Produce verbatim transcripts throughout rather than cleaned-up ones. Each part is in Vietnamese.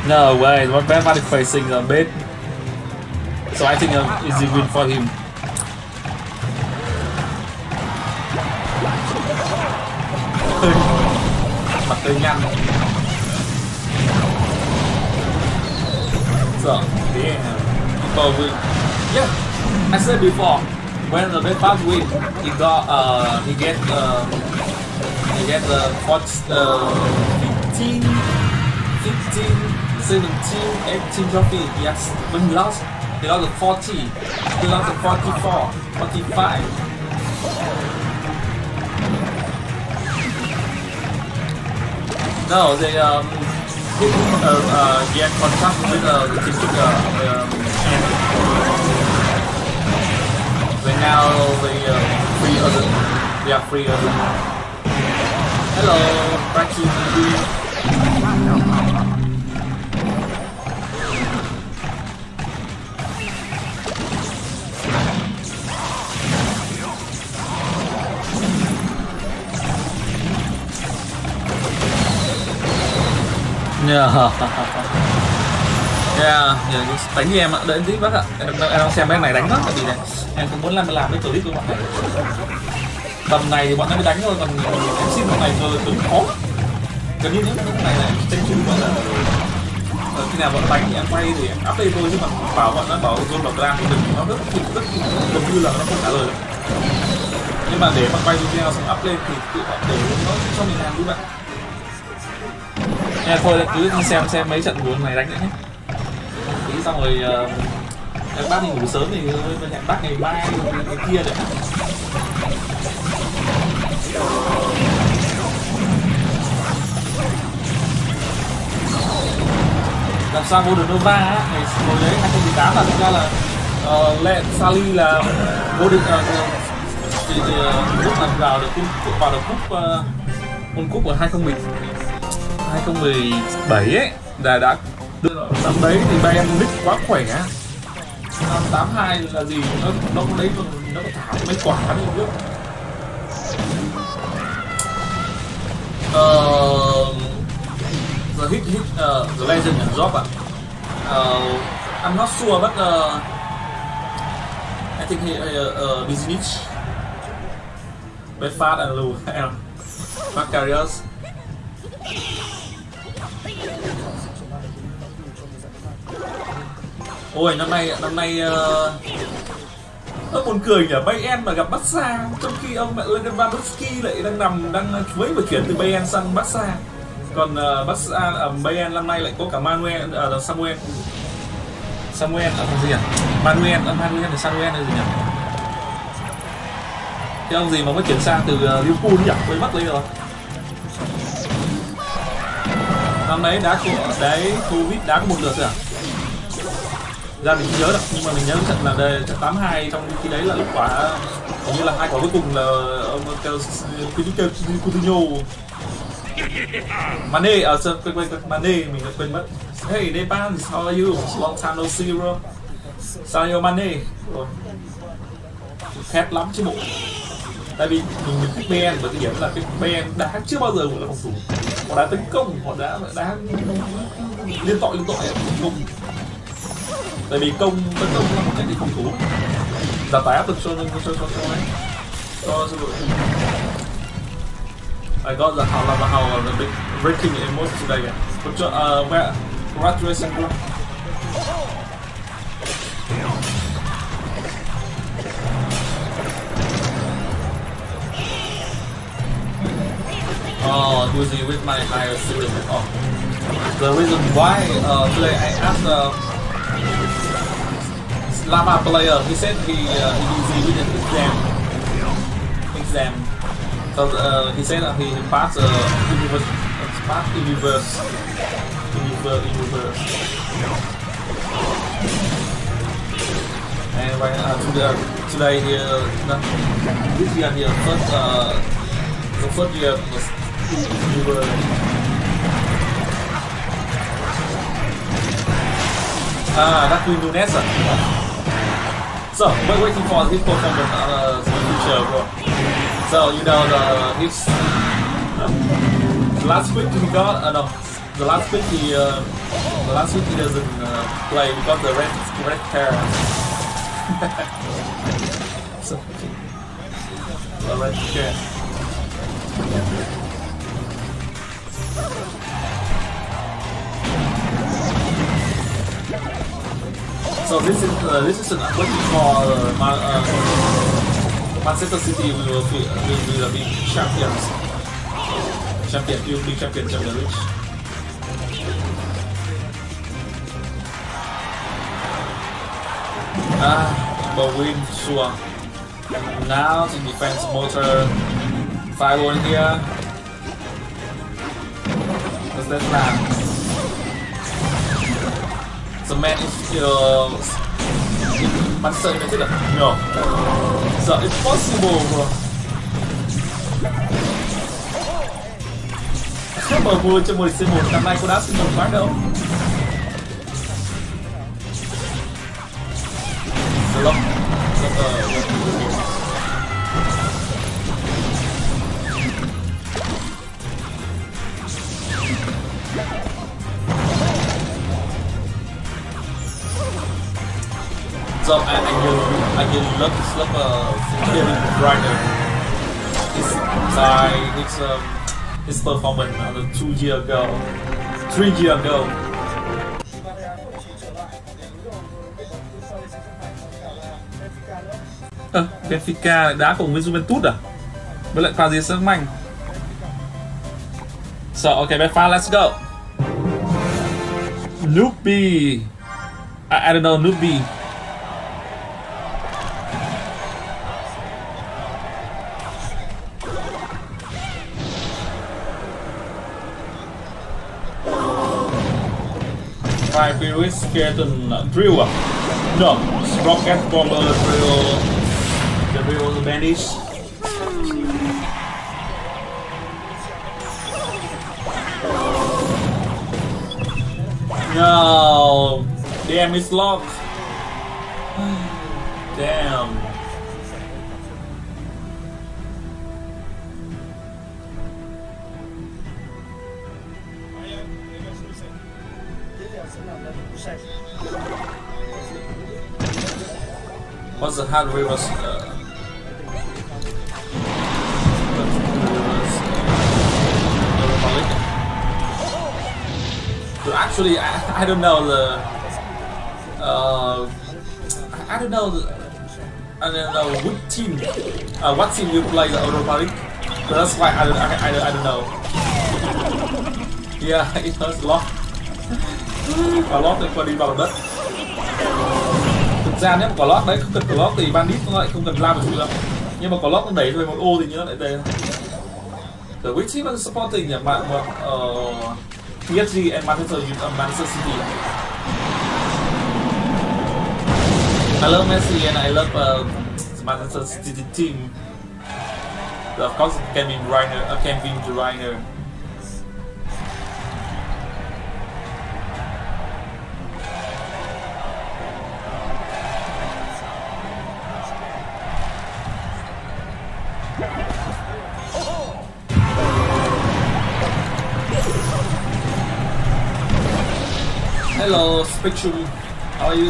No way, Bad Bunny facing a bit. So I think an easy win for him. Mặt hơi nhăn. So, damn. People win. Yeah, I said before, when the Bad Bunny win, he got uh he get uh he get the uh, uh, fifteen, fifteen, seventeen, eighteen trophy. Yes, when he lost, he lost the forty, he lost the forty-four, forty-five. No, they um they uh, uh get contract with uh, the team uh, um, they now they uh, free other they are free other. Hello, Bracky. Yeah. Yeah, đánh như em ạ, đợi tí bác ạ. Em, em đang xem bên này đánh đó, tại vì này em cũng muốn làm làm cái clip của bọn này. Tầm này thì bọn nó mới đánh thôi, còn em xin bọn này rồi cũng khó. Gần như những cái này này tranh chung bọn là khi nào bọn nó đánh thì em quay thì em update thôi, chứ mà bảo bọn nó bảo zone độc ram thì đừng, nó rất rất gần như là nó không trả lời được. Nhưng mà để mà quay video xong up lên thì tự họ để nó cho mình làm như vậy. Nha, thôi cứ xem xem mấy trận buồn này đánh nữa nhé. Tí xong rồi uh, em bác đi ngủ sớm thì mình hẹn bác ngày mai ngày kia đấy. Làm sao vô được Nova á, ngày hồi đấy hai không một tám là thực ra là uh, Lệ Sally là vô địch uh, thì lúc làm vào được cung vào được cúp uh, cúp của hai không một bảy ấy đã đã năm đấy thì Bayern Munich quá khỏe. Năm tám hai là gì nó nó đấy nó có thả mấy quả đi trước. Uh, the hit hit uh, the legend and drop ạ. Uh, I'm not sure but uh, I think he uh, uh, Bizinic, Bedford and Lou and Macarius. Ôi năm nay năm nay uh, nó buồn cười nhỉ, Bayern mà gặp Barca trong khi ông mẹ Lewandowski lại đang nằm đang mới vừa chuyển từ Bayern sang Barca. Còn uh, Barca ở uh, Bayern năm nay lại có cả Manuel uh, Samuel Samuel ở uh, gì à? Manuel uh, Manuel là Samuel là gì nhỉ? Cái ông gì mà mới chuyển sang từ uh, Liverpool nhỉ? Quên mất lấy rồi. Năm đấy đá của đấy Covid đá có một lượt rồi à? Ra mình không nhớ được, nhưng mà mình nhớ cái trận là đây trận tám hai, trong khi đấy là lúc quả hình như là hai quả cuối cùng là ông Coutinho Mane ở sân quên quên Mane mình đã quên mất. Hey Depan, how are you? Long time no see bro. Sadio Mane rồi khét lắm chứ bộ. Tại vì mình mình thích Bayern bởi cái điểm là cái Bayern đá chưa bao giờ gọi là phòng thủ, họ đá tấn công, họ đá đá liên tội liên tội công. Tại vì công tấn công là một cách để phòng thủ, giảm tải áp lực cho cho cho cho ấy cho cho đội. I got the how the how the big breaking emotion today. But uh, where congratulations bro. Oh, usually with my higher student. Oh, the reason why uh, today I asked the Lama player, he said he uh, he usually with an exam. Exam. So uh, he said that he passed uh, universe, passed universe, universe, universe. And right uh, today, today here, uh, this year here first uh, the first year was universe. Ah, that's Queen Nunes. So we're waiting for his performance uh, in the future, bro. So you know the his uh, last week he got uh, no the last week he uh, the last week he doesn't uh, play because the red red hair. So the red hair. So this is uh, this is an waiting for uh, Man, uh, Manchester City will be will, will be champions. Champion will be champion Champions League. Ah, but win sure. And now the defense motor five one here. What's that plan? The man is still in Manchester United. No. So it's possible, bro. Không mở vui cho mười C một năm nay cô đã xin được quá đâu. Slop. So I, I can I can look slip uh Kevin Reiner. His like his um his performance uh, two years ago, three years ago. Ờ, uh, Benfica đá cùng với Juventus à? Với lại Paris Saint-Germain. So okay, Benfica, let's go. Nubi, I, I don't know Nubi. Five Pyrrhus Skeleton uh, Drill. No, Rocket Bomber Drill. The Drill Bandage. No, damn, it's locked. Damn. What's the hard reverse? Uh, so actually, I, I don't know the. Uh, I don't know. The, I don't know which team. Uh, what team will play the Europa League? So that's why I don't. I, I, I don't know. Yeah, it was locked. Và lót thì qua đi vào đất. Thực ra nếu mà có lót đấy không cần có lót thì bandit nó lại không cần làm được gì đâu. Nhưng mà có lót nó đẩy về một ô thì nhớ lại đây. The which team is supporting uh, uh, P S G and Manchester uh, Manchester City. I love Messi and I love uh, Manchester City team. So of course Kevin De Bruyne, uh, Kevin De Bruyne. Hello, Spectrum. How are you?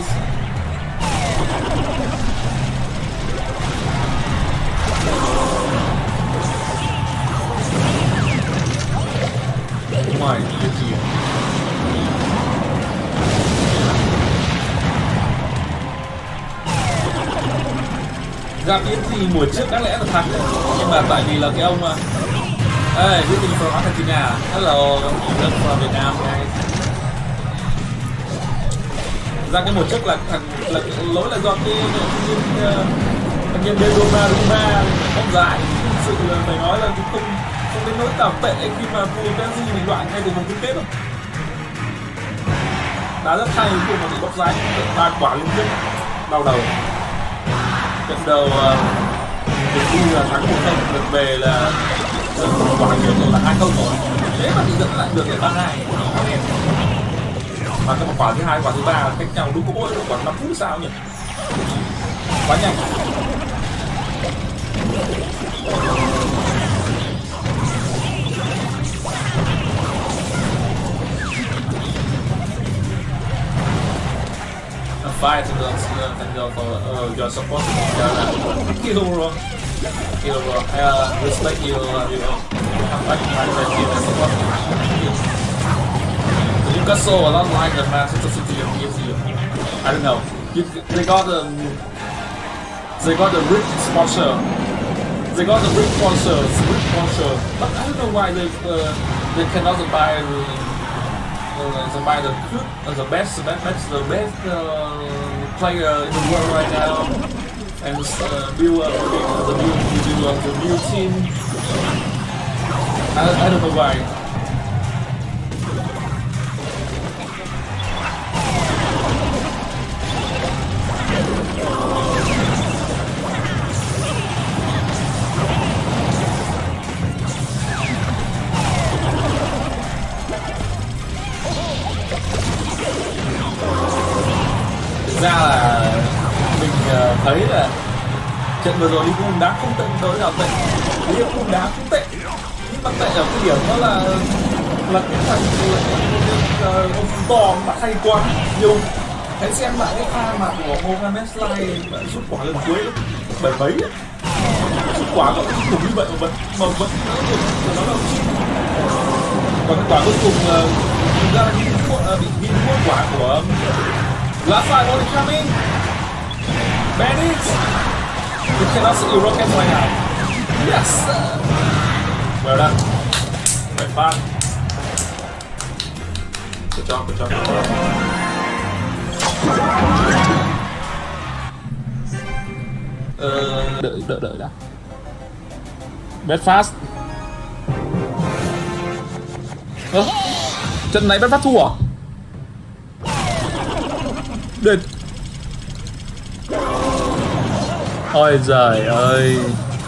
My YouTube. Ra pê ét giê mùa trước đáng lẽ là thắng đấy. Nhưng mà tại vì là cái ông mà hey, greeting from Argentina. Hello, I'm from Vietnam guys. Ra cái mùa trước là thằng là lỗi là do cái thằng nhân bên Donnarumma không dài, thực sự là phải nói là không không đến nỗi tạm tệ khi mà thua pê ét giê mình đoạn ngay từ vòng tứ kết rồi. Đá rất hay cùng mà bị bóc giá ba quả liên tiếp đau đầu. Trận đầu trận đi là thắng một không, lượt về là quả nhiều rồi là hai không rồi. Thế mà thì dẫn lại được là ba hai. Và cái quả thứ hai, quả thứ ba cách nhau đúng có mỗi khoảng năm phút sao nhỉ? Quá nhanh. bye to the thank you for uh, your support. Thank you, bro. Thank you, bro. I uh, respect you. Uh, you know, come back to my team and support. You got so a lot like the Manchester City and P S G. I don't know. You, they got um, they got the rich sponsor. They got the rich sponsor, rich sponsor. But I don't know why they uh, they cannot buy the uh, they buy the good, uh, the best, the best, the best uh, player in the world right now, and uh, build uh, the new build uh, the new team. I I don't know why. Ra là mình uh, thấy là trận vừa rồi Liverpool đá không tệ tới nào tệ, Liverpool đá không tệ, nhưng mà tệ ở cái điểm đó là là cái thằng uh, ông to mà hay quá nhiều. Hãy xem lại cái pha mà của Mohamed Salah rút quả lần cuối bảy mấy, rút quả cũng cùng như vậy mà vẫn mà vẫn nó là còn cái quả cuối cùng thực ra là bị bị mua quả của last five only coming. Bandits! You cannot see your rockets right now. Yes! Well done. Very fun. Good job, good job, good job. Ờ, đợi, đợi, đợi đã. Bedfast. Ơ, trận này Bedfast thua à? Đệt. Ôi giời ơi.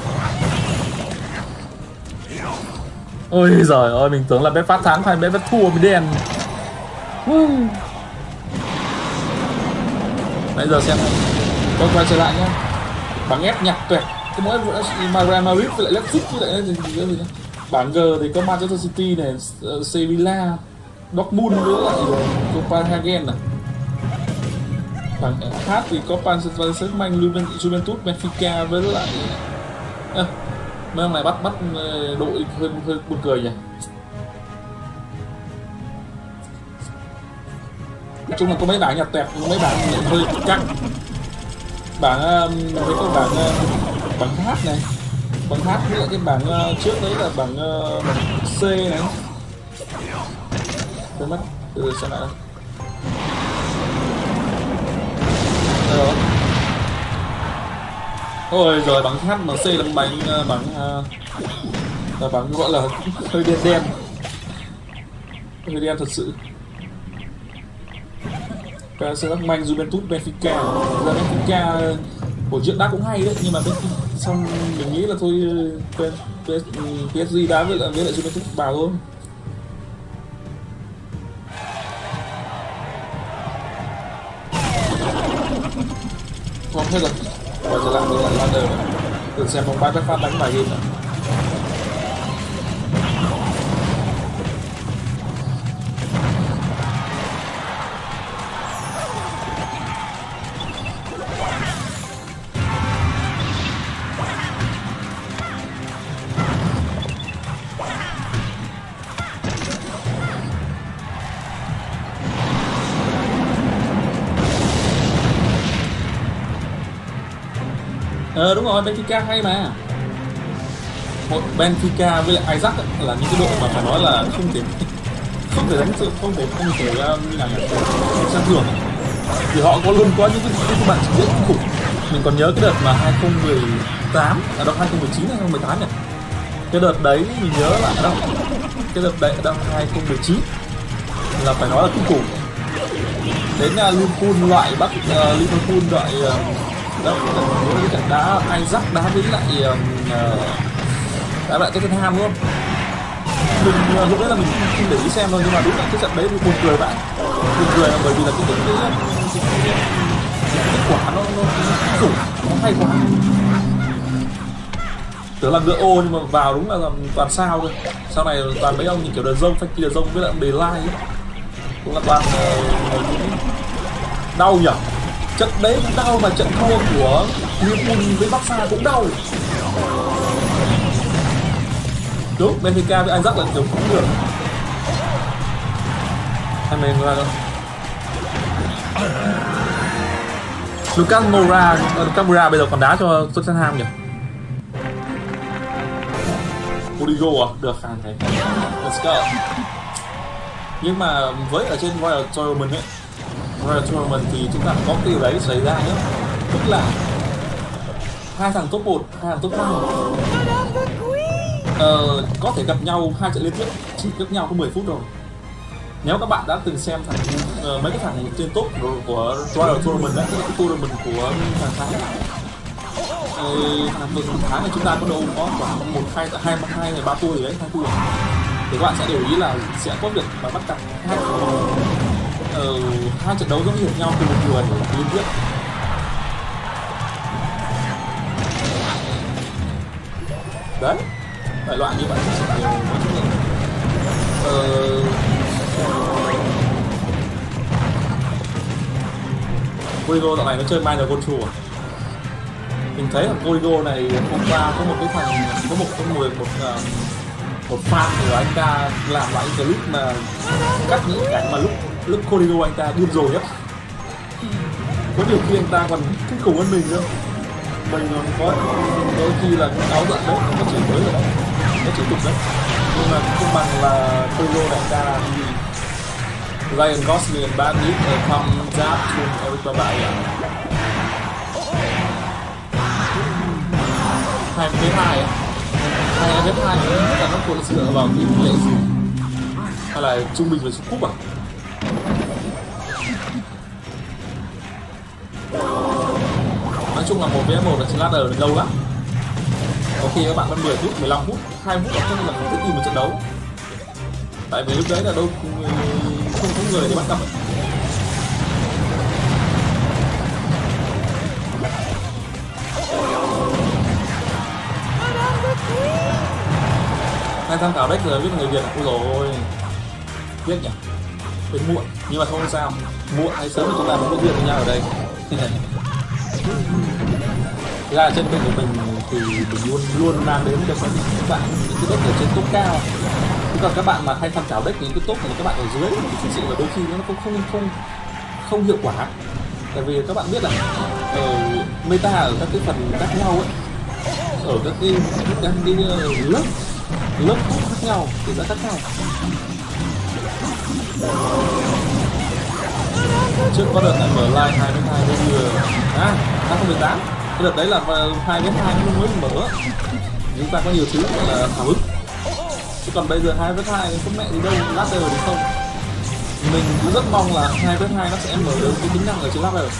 Ôi giời ơi, mình tưởng là Bedfast thắng hay Bedfast thua mới đen. Bây giờ xem tôi quay trở lại nhá. Bảng F nhạc tuyệt. Cái mỗi Real Madrid với lại Leipzig với lại gì gì nữa. Bảng G thì có Manchester City này, Sevilla, Dortmund với lại Copenhagen này. Bảng H thì có Paris Saint-Germain, Juventus, Benfica với lại à, mấy hôm này bắt bắt đội hơi hơi buồn cười nhỉ. Nói chung là có mấy bảng nhặt tẹp, có mấy bảng hơi căng. Bảng với cái bảng bảng H này, bảng H với lại cái bảng trước đấy là bảng, bảng C này. Quên mất, từ từ xem lại đây. Rồi. Ôi rồi bảng H bảng C là bảng bảng là bảng gọi là hơi đen đen, hơi đen thật sự. Paris Saint-Germain, Juventus, Benfica. Ra Benfica buổi trước đá cũng hay đấy, nhưng mà Benfica xong mình nghĩ là thôi pê ét giê đá với lại với lại Juventus vào thôi. Không hết rồi, quay trở lại với lại Lander này. Thử xem vòng ba phát đánh bài game này. Ờ đúng rồi, Benfica hay mà. Một Benfica với lại Ajax là những cái đội mà phải nói là không thể không thể đánh sự không thể không thể như là sang thường. Thì họ có luôn có những cái, cái bạn rất khủng. Mình còn nhớ cái đợt mà hai không một tám, à đâu hai không một chín hay hai không một tám nhỉ? Cái đợt đấy mình nhớ là đâu. Cái đợt đấy đâu hai không một chín là phải nói là kinh khủng. Đến uh, Liverpool loại bắt uh, Liverpool loại uh, đó cái trận đá Ajax đá với lại uh, đá lại Tottenham luôn. Mình uh, lúc đấy là mình không để ý xem thôi, nhưng mà đúng là cái trận đấy buồn cười bạn, buồn cười là bởi vì là cái cái cái kết quả nó nó khủng, nó hay quá. Tưởng là ngựa ô nhưng mà vào đúng là toàn sao thôi. Sau này toàn mấy ông như kiểu De Jong, Frankie De Jong với lại De Ligt cũng là toàn uh, đau nhỉ. Trận đấy cũng đau và trận thua của Liverpool với Barca cũng đau. Đúng, Benfica với Ajax là kiểu cũng được. Em mình ra đâu? Lucas Moura, Lucas Moura bây giờ còn đá cho Tottenham nhỉ? Rodrigo à? Được khả này. Let's go. Nhưng mà với ở trên Royal Tournament ấy, Royal Tournament thì chúng ta có cái điều đấy xảy ra nhé. Tức là hai thằng top một, hai thằng top hai ờ, có thể gặp nhau hai trận liên tiếp, chỉ gặp nhau có mười phút rồi. Nếu các bạn đã từng xem thằng uh, mấy cái thằng trên top của, của Royal Tournament đó, cái tournament của thằng Thái ờ, thằng Thái này chúng ta có đâu có khoảng một hai hai hai ngày ba tour gì đấy, hai tour thì các bạn sẽ để ý là sẽ có việc mà bắt cặp hai ờ, hai trận đấu giống như nhau từ một người liên tiếp. Đấy, đại loại như vậy sẽ đều có chất lượng. Ờ, Corigo dạo này nó chơi minor control à? Mình thấy thằng Corigo này hôm qua có một cái thằng có một con người một uh, một fan của anh ta làm lại clip mà cắt những cảnh mà lúc lúc Corigo anh ta điên rồi nhất. Có nhiều khi anh ta còn kinh khủng hơn mình nữa. Mình còn có đôi khi là áo giận đấy, nó chỉ mới rồi đó, nó chỉ tục đấy. Nhưng mà không bằng là Corigo này anh ta đi Ryan Gosling and Bad News uh, comes out to Eric Babaya. Hai với hai, hai với hai là nó còn dựa vào cái lệ gì? Hay là trung bình với số cúp à? Nói chung là một với một là trên ladder lâu lắm. Có khi các bạn mất mười phút, mười lăm phút, hai phút là không là không thể tìm một trận đấu. Tại vì lúc đấy là đâu không có người để bắt cặp. Hai tham khảo deck rồi biết người Việt. Ôi dồi ôi, tiếc nhỉ, đến muộn nhưng mà không sao, muộn hay sớm thì chúng ta vẫn có duyên với nhau ở đây. Ra trên kênh của mình thì mình luôn luôn mang đến cho các bạn những cái deck ở trên top cao. Chứ còn các bạn mà hay tham khảo deck những cái top của các bạn ở dưới thì thực sự là đôi khi nó không không không không hiệu quả. Tại vì các bạn biết là ở meta ở các cái phần khác nhau ấy, ở các cái các cái lớp lớp khác nhau thì sẽ khác nhau. Trước có đợt lại mở live hai với hai với vừa à hai không một tám, cái đợt đấy là hai với hai mới mở, chúng ta có nhiều thứ gọi là hào hứng. Chứ còn bây giờ hai với hai không mẹ gì đâu, ladder thì không. Mình cũng rất mong là hai với hai nó sẽ mở được cái tính năng ở trên ladder,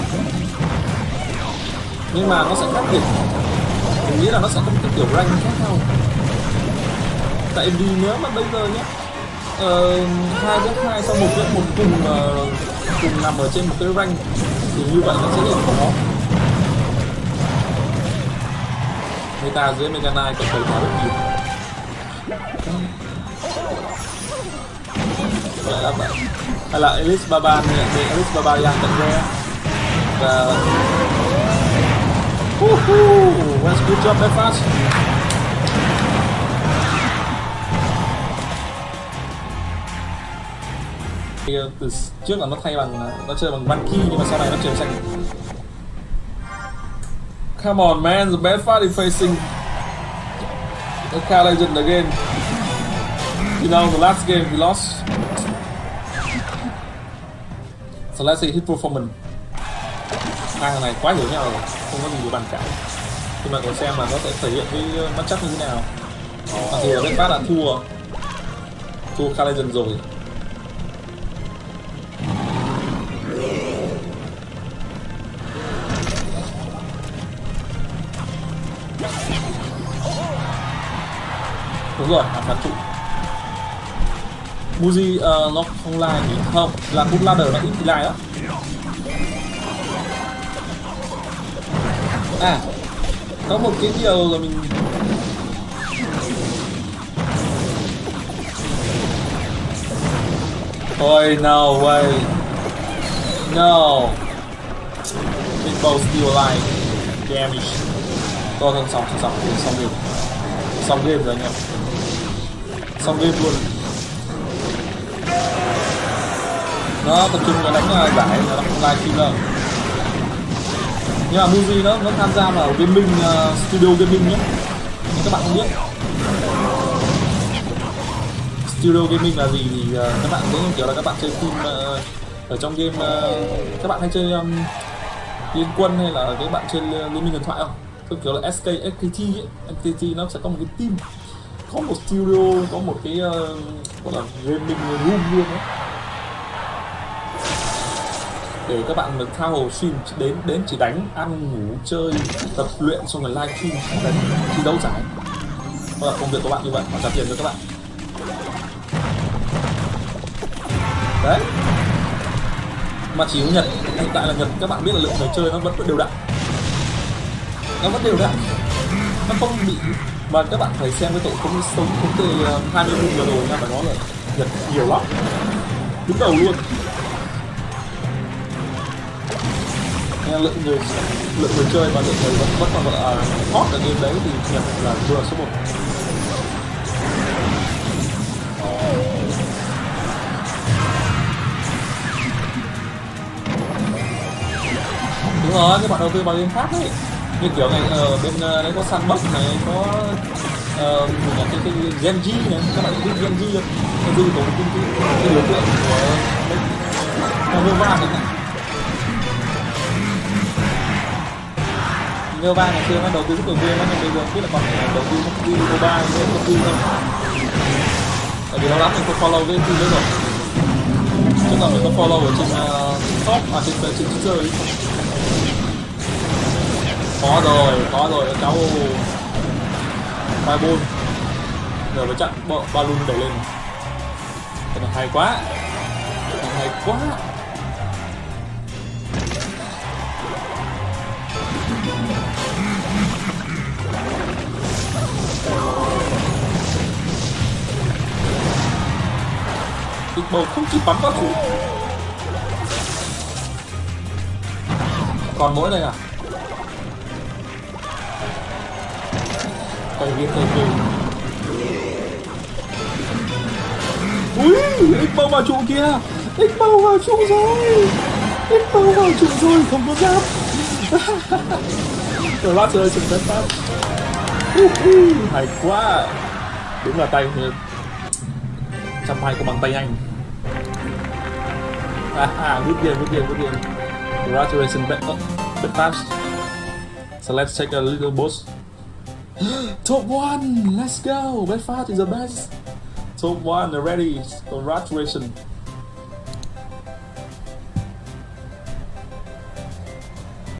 nhưng mà nó sẽ khác biệt. Mình nghĩ là nó sẽ có một cái kiểu rank khác nhau. Tại vì nếu mà bây giờ nhé, hai với hai sau một với một cùng uh, cùng nằm ở trên một cái rank thì như vậy nó sẽ rất khó. Meta dưới Mega Knight có thể khá rất nhiều. Vậy là vậy. Hay là Elise Baban nhận về Elise Babayan tận rare và woohoo, that's good job that fast. Từ trước là nó thay bằng nó chơi bằng Banky nhưng mà sau này nó chuyển sang come on man, the bad fight is facing the Car Legend again. You know the last game we lost, so let's see his performance. Hai thằng này quá hiểu nhau rồi, không có gì để bàn cãi. Nhưng mà còn xem là nó sẽ thể hiện cái matchup như thế nào. Mặc dù là cái phát là thua thua Car Legend rồi. Đúng rồi, phản trụ. Muji uh, nó không like thì không, là cũng ladder nó ít thì like đó. À, có một cái điều là mình ôi no way, no, Big Bow still alive. Damage. Thôi thôi xong xong xong xong game. Xong game rồi anh em. Xong game luôn. Nó tập trung vào đánh giải, nó không live stream đâu. Nhưng mà Muji nó nó tham gia vào gaming uh, studio gaming nhé. Nhưng các bạn không biết. Studio gaming là gì thì uh, các bạn giống như kiểu là các bạn chơi phim uh, ở trong game uh, các bạn hay chơi um, Liên Quân hay là các bạn chơi Liên minh huyền thoại không? Giống kiểu là ét ca, ét ca tê ấy. ét ca tê nó sẽ có một cái team, có một studio, có một cái uh, gọi là gaming room luôn đấy. Để các bạn được tha hồ stream đến đến chỉ đánh, ăn, ngủ, chơi, tập luyện xong rồi live stream đánh thi đấu giải. Đó là công việc của bạn như vậy, họ trả tiền cho các bạn. Đấy. Mà chỉ có Nhật, hiện tại là Nhật các bạn biết là lượng người chơi nó vẫn đều đặn. Nó vẫn đều đặn. Nó không bị, mà các bạn phải xem cái tổ thống sống thống kê hai mươi phút vừa rồi nha, phải nói là Nhật nhiều lắm. Đứng đầu luôn. Lượng người lượng người chơi và lượng người vẫn vẫn còn gọi là hot ở game đấy thì Nhật là vừa số một. Đúng rồi, các bạn đầu tư vào game khác đấy, như kiểu này ở bên đấy có Sandbox này, có uh, cái cái Genji này, các bạn biết Genji không? Genji có một cái cái biểu tượng của Nova này. Nova ngày xưa nó đầu tư rất nhiều game, nhưng bây giờ biết là còn đầu tư một cái Nova với một cái thôi. Tại vì nó lắm mình không follow cái team đấy rồi. Chứ còn mình có follow ở trên uh, top à trên trên Twitter ấy. Có rồi, có rồi cháu Fireball. Giờ mới chặn balloon đẩy lên. Cái này hay quá. Cái này hay quá. Big Bow không chỉ bắn các thủ. Còn mỗi đây à? Cây game cây game. Ui, Big Bow vào trụ kia. Big Bow vào trụ rồi. Big Bow vào trụ rồi, không có giáp. Rồi lát chơi chừng test phát. Hay quá. Đúng là tay trăm hai có bằng tay anh. Ah, good game, good game, good game. Congratulations, bet, bet fast. So let's take a little boss. Top one, let's go. Bet fast is the best. Top one, ready. Congratulations.